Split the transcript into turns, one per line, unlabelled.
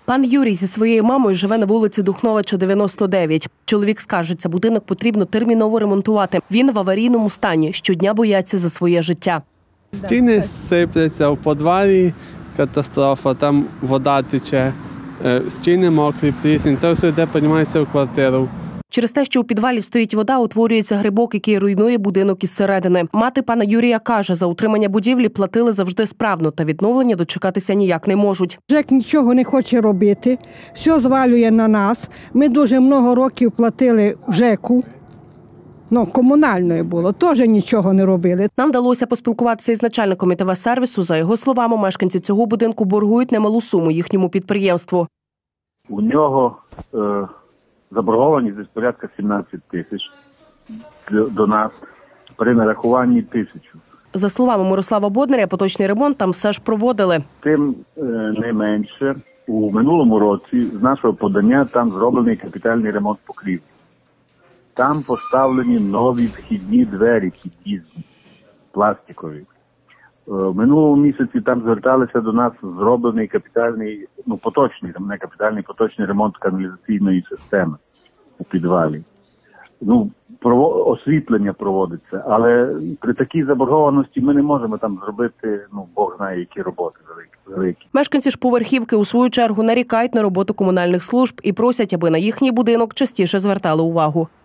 Пан Юрій зі своєю мамою живе на вулиці Духновича, 99. Чоловік скаржиться, будинок потрібно терміново ремонтувати. Він в аварійному стані, щодня бояться за своє життя.
Стіни сипляться, в підвалі катастрофа, там вода тече, стіни мокрі, плісень, то все йде, піднімається в квартиру.
Через те, що у підвалі стоїть вода, утворюється грибок, який руйнує будинок із середини. Мати пана Юрія каже, за утримання будівлі платили завжди справно, та відновлення дочекатися ніяк не можуть.
ЖЕК нічого не хоче робити, все звалює на нас. Ми дуже багато років платили ЖЕКу. Комунальною було, теж нічого не робили.
Нам вдалося поспілкуватися із начальником ІТВ-сервісу. За його словами, мешканці цього будинку боргують немалу суму їхньому підприємству.
У нього заборгованість десь порядка 17 тисяч до нас, при нарахуванні 1000.
За словами Мирослава Боднаря, поточний ремонт там все ж проводили.
Тим не менше, у минулому році з нашого подання там зроблений капітальний ремонт покрівлі. Там поставлені нові вхідні двері, під'їзні, пластикові. В минулому місяці там зверталися до нас зроблений капітальний, поточний ремонт каналізаційної системи у підвалі. Освітлення проводиться, але при такій заборгованості ми не можемо там зробити, Бог знає, які роботи великі.
Мешканці ж поверхівки у свою чергу нарікають на роботу комунальних служб і просять, аби на їхній будинок частіше звертали увагу.